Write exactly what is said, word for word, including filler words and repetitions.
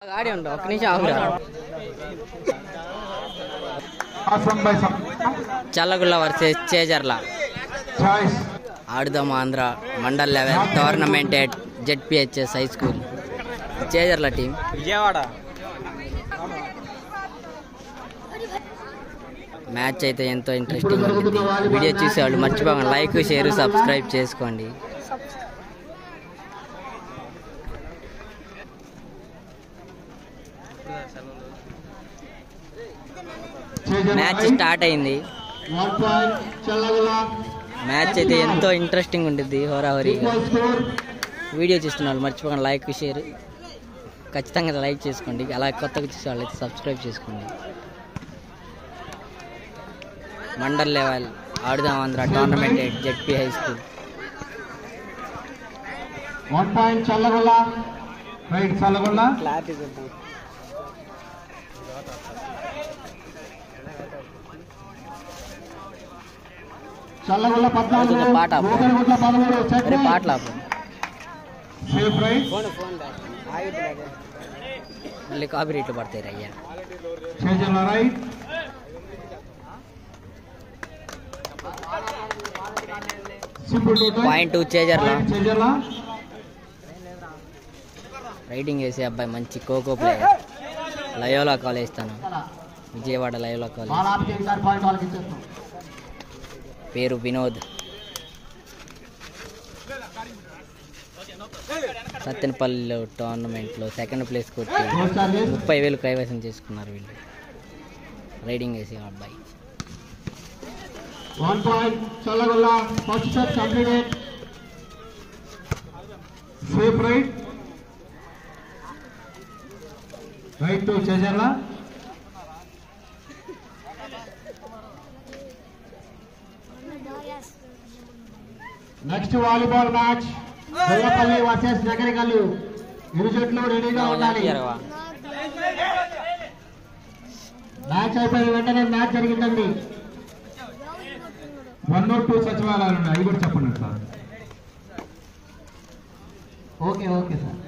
ఆడి ఉండవు ఒక నిమిషం ఆగురా. Challagulla versus Chejarla. Aadudam Andhra mandal level tournament at ZPHS high school. Chejarla team Vijayawada. Match అయితే ఎంతో ఇంట్రెస్టింగ్ ఉంటుంది. వీడియో చూసేవాళ్ళు మర్చిపోకండి లైక్ షేర్ సబ్స్క్రైబ్ చేసుకోండి. మ్యాచ్ స్టార్ట్ అయింది. మ్యాచ్ అయితే ఎంతో ఇంట్రెస్టింగ్ ఉంటుంది హోరాహోరీగా. వీడియో చూస్తున్న వాళ్ళు మర్చిపోకండి లైక్ షేర్ ఖచ్చితంగా లైక్ చేసుకోండి. అలా కొత్తగా చూసే వాళ్ళు అయితే సబ్స్క్రైబ్ చేసుకోండి. Mandal level Aadudam Andhra tournament at ZP high school. One point Challagolla right Challagolla Challagolla పద్నాలుగు పాట పదమూడు పాటలు మళ్ళీ కాపీ రేట్లు పడతాయి అయ్యా. Right point two Chejarla. Raiding వేసే అబ్బాయి మంచి ఖోఖో ప్లేయర్. లయోలా కాలేజ్ తను విజయవాడ లయోలా కాలేజ్. పేరు వినోద్. సత్తెనపల్లిలో టోర్నమెంట్లో సెకండ్ ప్లేస్ కొట్టి ముప్పై వేలు కైవసం చేసుకున్నారు వీళ్ళు. రైడింగ్ వేసే అబ్బాయి. One point, Challagalla, first set completed. Sweep right. Right to Chejala. Next volleyball match. Bellapalli versus Nagarikallu. ఇరు జట్లు రెడీగా ఉండాలి. మ్యాచ్ అయిపోయిన వెంటనే మ్యాచ్ జరిగిందండి. వన్ నాట్ టూ సచివాలయాలు ఉన్నాయి, అవి కూడా చెప్పండి సార్. Okay okay sir.